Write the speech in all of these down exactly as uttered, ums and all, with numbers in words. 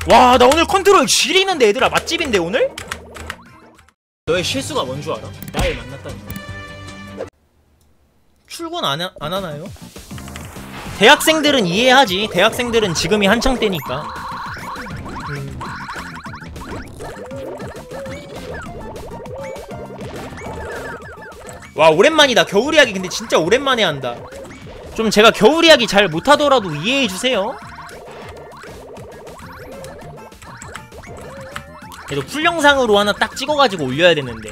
와, 나 오늘 컨트롤 지리는데 얘들아. 맛집인데 오늘? 너의 실수가 뭔 줄 알아? 나를 만났다는 거. 출근 안, 하, 안 하나요? 대학생들은 이해하지. 대학생들은 지금이 한창 때니까. 음. 와, 오랜만이다. 겨울 이야기 근데 진짜 오랜만에 한다. 좀 제가 겨울 이야기 잘 못하더라도 이해해주세요. 그래도 풀 영상으로 하나 딱 찍어가지고 올려야 되는데.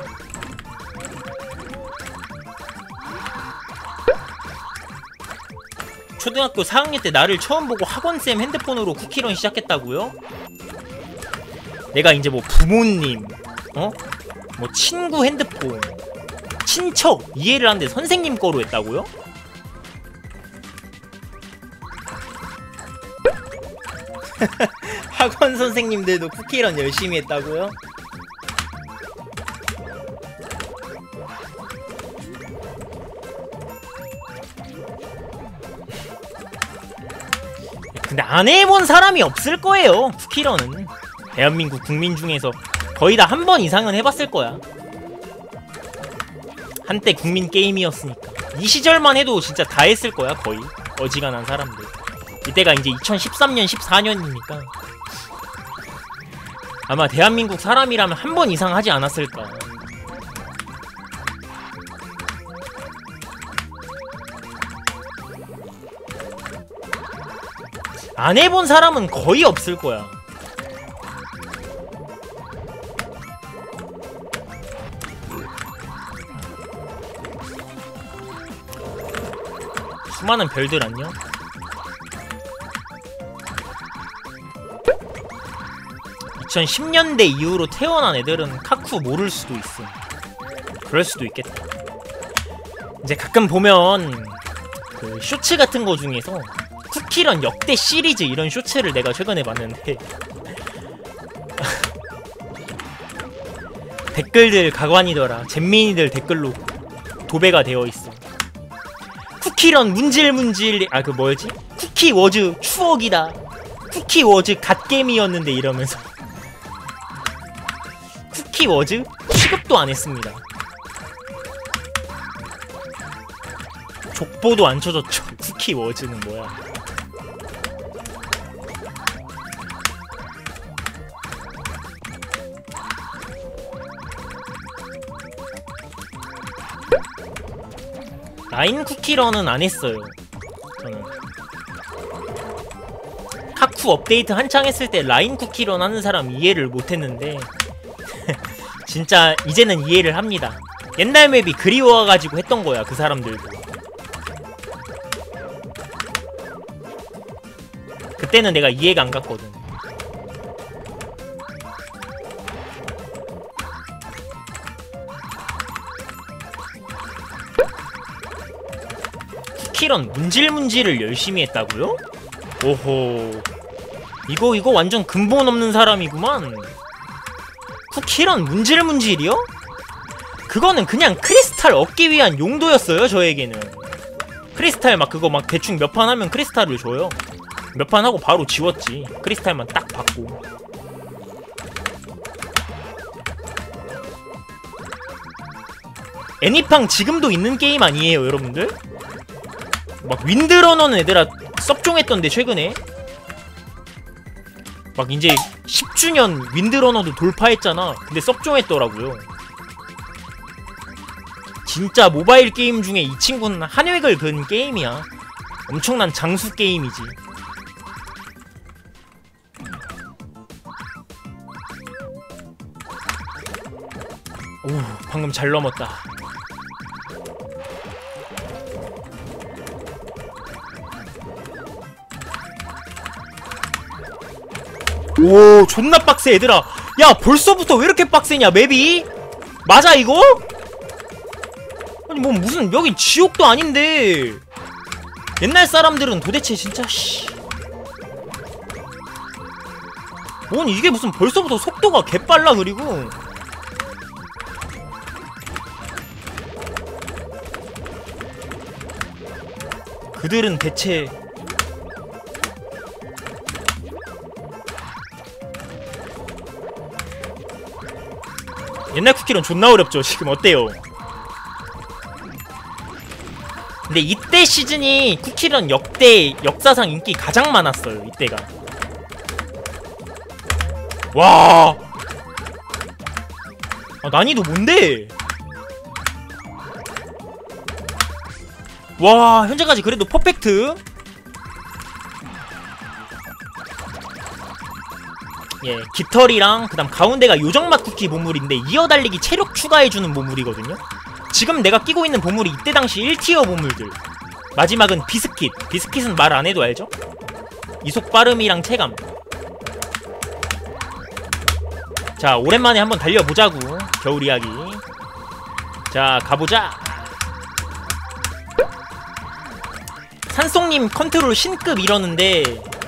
초등학교 사 학년 때 나를 처음 보고 학원쌤 핸드폰으로 쿠키런 시작했다고요? 내가 이제 뭐 부모님, 어? 뭐 친구 핸드폰, 친척 이해를 하는데 선생님 거로 했다고요? 학원 선생님들도 쿠키런 열심히 했다고요? 근데 안 해본 사람이 없을 거예요. 쿠키런은 대한민국 국민 중에서 거의 다 한 번 이상은 해봤을 거야. 한때 국민 게임이었으니까. 이 시절만 해도 진짜 다 했을 거야. 거의 어지간한 사람들. 이때가 이제 이천십삼 년 십사 년이니까 아마 대한민국 사람이라면 한 번 이상 하지 않았을까. 안 해본 사람은 거의 없을 거야. 수많은 별들 안녕? 이천십 년대 이후로 태어난 애들은 카쿠 모를 수도 있어. 그럴 수도 있겠다. 이제 가끔 보면 그 쇼츠 같은 거 중에서 쿠키런 역대 시리즈 이런 쇼츠를 내가 최근에 봤는데 댓글들 가관이더라. 잼민이들 댓글로 도배가 되어 있어. 쿠키런 문질문질 아 그 뭐였지? 쿠키워즈 추억이다. 쿠키워즈 갓게임이었는데 이러면서 쿠키워즈 취급도 안 했습니다. 족보도 안 쳐줬죠. 쿠키워즈는 뭐야? 라인 쿠키런은 안 했어요. 저는 카쿠 업데이트 한창 했을 때 라인 쿠키런 하는 사람 이해를 못했는데 진짜 이제는 이해를 합니다. 옛날 맵이 그리워가지고 했던 거야. 그 사람들도. 그때는 내가 이해가 안 갔거든. 쿠키런 문질문질을 열심히 했다고요? 오호, 이거 이거 완전 근본 없는 사람이구만. 쿠키런 문질문질이요? 그거는 그냥 크리스탈 얻기 위한 용도였어요. 저에게는 크리스탈 막 그거 막 대충 몇 판 하면 크리스탈을 줘요. 몇 판 하고 바로 지웠지. 크리스탈만 딱 받고. 애니팡 지금도 있는 게임 아니에요 여러분들? 막 윈드러너는 얘들아 섭종했던데 최근에 막 이제 십 주년 윈드러너도 돌파했잖아. 근데 섭종했더라고요. 진짜 모바일 게임 중에 이 친구는 한 획을 그은 게임이야. 엄청난 장수 게임이지. 오, 방금 잘 넘었다. 오, 존나 빡세 얘들아. 야, 벌써부터 왜 이렇게 빡세냐 맵이? 맞아 이거? 아니 뭐 무슨 여긴 지옥도 아닌데. 옛날 사람들은 도대체 진짜 씨. 뭔 이게 무슨 벌써부터 속도가 개빨라. 그리고 그들은 대체 옛날 쿠키런 존나 어렵죠. 지금 어때요? 근데 이때 시즌이 쿠키런 역대 역사상 인기 가장 많았어요. 이때가. 와. 아, 난이도 뭔데? 와, 현재까지 그래도 퍼펙트. 예, 깃털이랑 그다음 가운데가 요정맛 쿠키 보물인데 이어달리기 체력 추가해주는 보물이거든요. 지금 내가 끼고 있는 보물이 이때 당시 일 티어 보물들. 마지막은 비스킷. 비스킷은 말 안해도 알죠? 이속 빠름이랑 체감. 자, 오랜만에 한번 달려보자구. 겨울 이야기. 자, 가보자. 산송님 컨트롤 신급 이러는데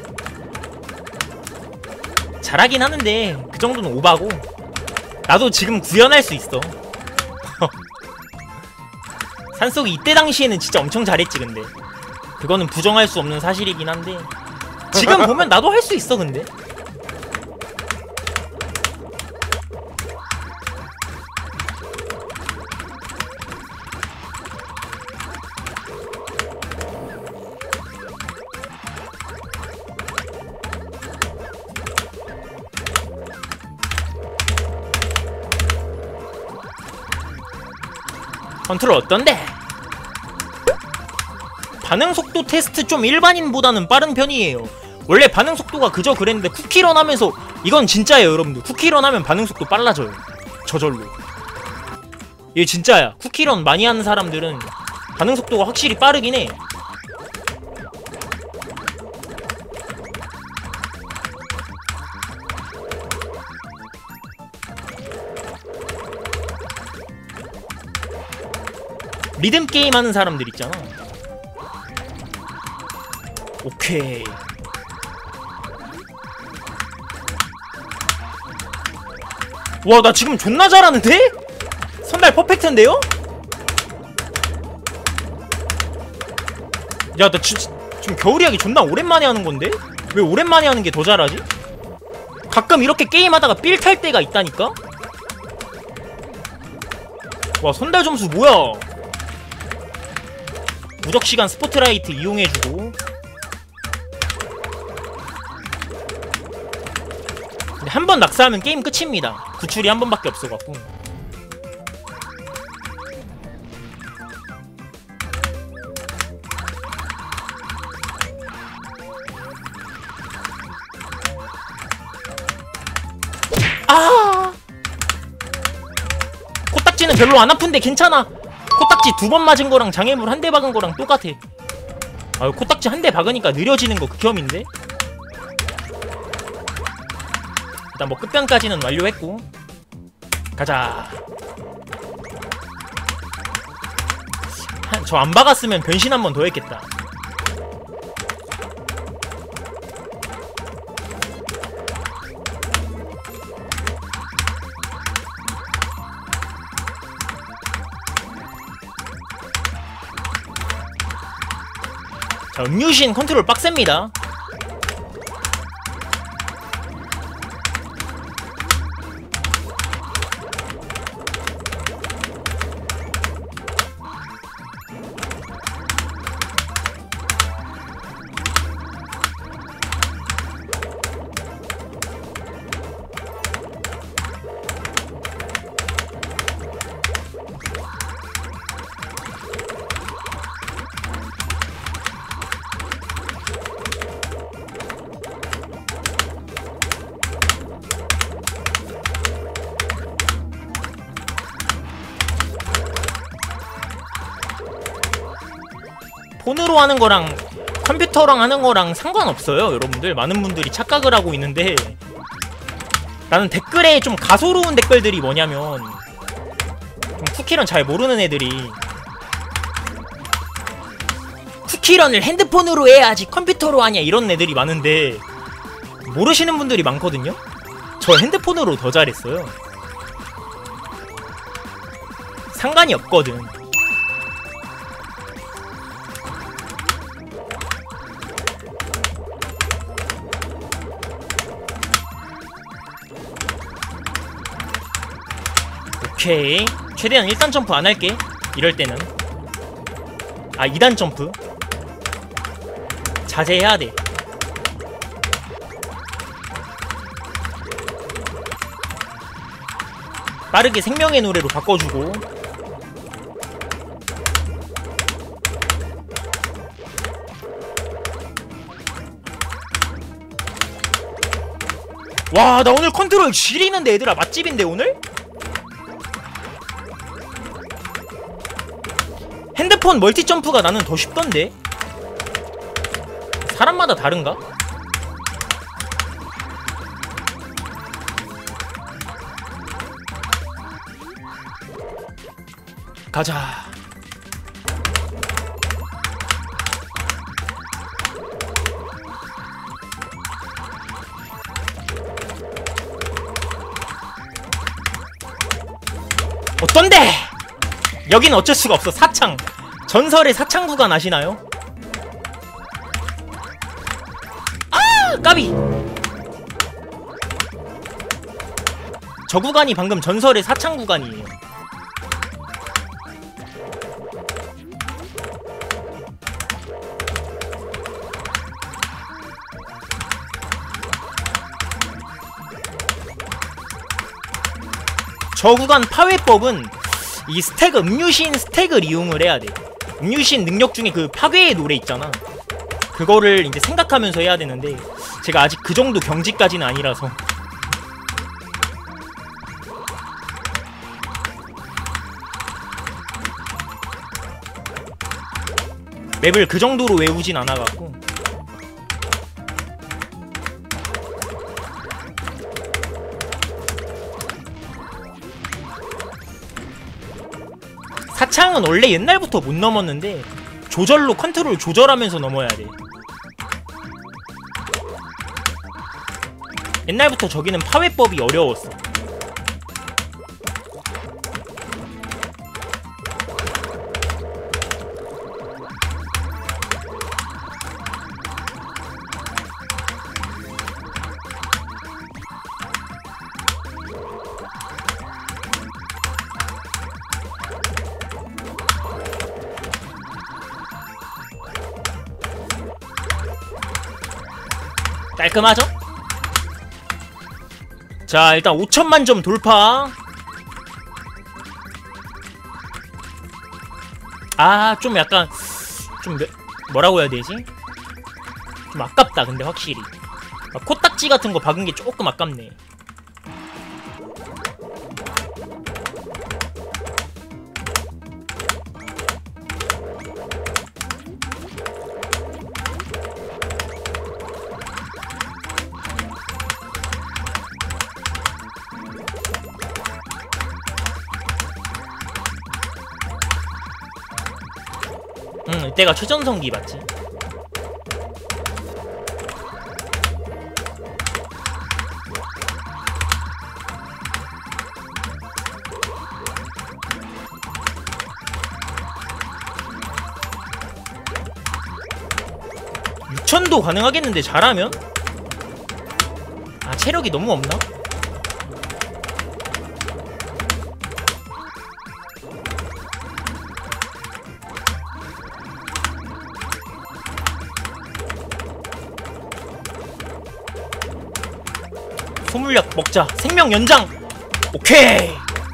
잘하긴 하는데 그 정도는 오바고. 나도 지금 구현할 수 있어. 산속이 이때 당시에는 진짜 엄청 잘했지. 근데 그거는 부정할 수 없는 사실이긴 한데 지금 보면 나도 할 수 있어. 근데 컨트롤 어떤데? 반응속도 테스트 좀 일반인보다는 빠른 편이에요. 원래 반응속도가 그저 그랬는데 쿠키런 하면서 이건 진짜예요 여러분들. 쿠키런 하면 반응속도 빨라져요. 저절로. 얘 진짜야. 쿠키런 많이 하는 사람들은 반응속도가 확실히 빠르긴 해. 리듬 게임 하는 사람들 있잖아. 오케이. 와, 나 지금 존나 잘하는데? 선발 퍼펙트인데요? 야, 나 지, 지금 겨울 이야기 존나 오랜만에 하는 건데? 왜 오랜만에 하는 게 더 잘하지? 가끔 이렇게 게임하다가 삘 탈 때가 있다니까? 와, 선달 점수 뭐야? 무적시간 스포트라이트 이용해주고. 근데 한 번 낙사하면 게임 끝입니다. 구출이 한 번밖에 없어갖고. 아! 코딱지는 별로 안 아픈데 괜찮아. 코딱지 두 번 맞은 거랑 장애물 한 대 박은 거랑 똑같아. 아유, 코딱지 한 대 박으니까 느려지는 거 극혐인데? 일단 뭐 끝변까지는 완료했고 가자. 저 안 박았으면 변신 한 번 더 했겠다. 자, 음유신 컨트롤 빡셉니다. 폰으로 하는 거랑 컴퓨터랑 하는 거랑 상관없어요 여러분들. 많은 분들이 착각을 하고 있는데, 나는 댓글에 좀 가소로운 댓글들이 뭐냐면, 좀 쿠키런 잘 모르는 애들이 쿠키런을 핸드폰으로 해야지 컴퓨터로 하냐 이런 애들이 많은데, 모르시는 분들이 많거든요. 저 핸드폰으로 더 잘했어요. 상관이 없거든. 오케이. 최대한 일 단 점프 안 할게. 이럴 때는. 아, 이 단 점프. 자제해야 돼. 빠르게 생명의 노래로 바꿔주고. 와, 나 오늘 컨트롤 지리는데 얘들아. 맛집인데 오늘? 핸드폰 멀티 점프가 나는 더 쉽던데? 사람마다 다른가? 가자. 어떤데? 여긴 어쩔 수가 없어. 사창. 전설의 사창 구간 아시나요? 아! 까비! 저 구간이 방금 전설의 사창 구간이에요. 저 구간 파괴법은 이 스태그, 음유신 스태그를 이용을 해야 돼. 음유신 능력 중에 그 파괴의 노래 있잖아. 그거를 이제 생각하면서 해야 되는데 제가 아직 그 정도 경지까지는 아니라서. 맵을 그 정도로 외우진 않아갖고. 사창은 원래 옛날부터 못 넘었는데 조절로 컨트롤 조절하면서 넘어야 돼. 옛날부터 저기는 파괴법이 어려웠어. 깔끔하죠? 자, 일단 오천만 점 돌파. 아, 좀 약간 좀 뭐라고 해야 되지? 좀 아깝다. 근데 확실히 코딱지 같은 거 박은 게 조금 아깝네. 응, 이때가 최전성기 맞지? 육천도 가능하겠는데 잘하면? 아, 체력이 너무 없나? 소물약 먹자. 생명 연장. 오케이.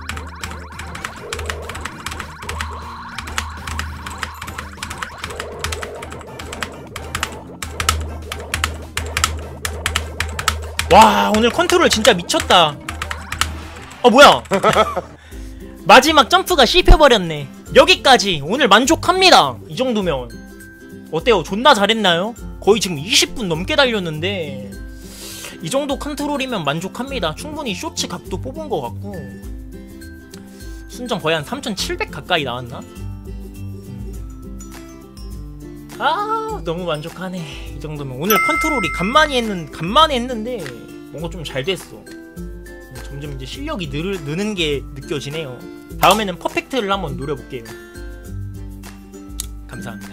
와, 오늘 컨트롤 진짜 미쳤다. 어, 뭐야. 마지막 점프가 씹혀버렸네. 여기까지. 오늘 만족합니다. 이 정도면 어때요? 존나 잘했나요? 거의 지금 이십 분 넘게 달렸는데 이 정도 컨트롤이면 만족합니다. 충분히 쇼츠 각도 뽑은 것 같고 순정 거의 한 삼천칠백 가까이 나왔나? 아, 너무 만족하네. 이 정도면 오늘 컨트롤이 간만에 했는 간만에 했는데 뭔가 좀 잘 됐어. 점점 이제 실력이 늘, 느는 게 느껴지네요. 다음에는 퍼펙트를 한번 노려볼게요. 감사합니다.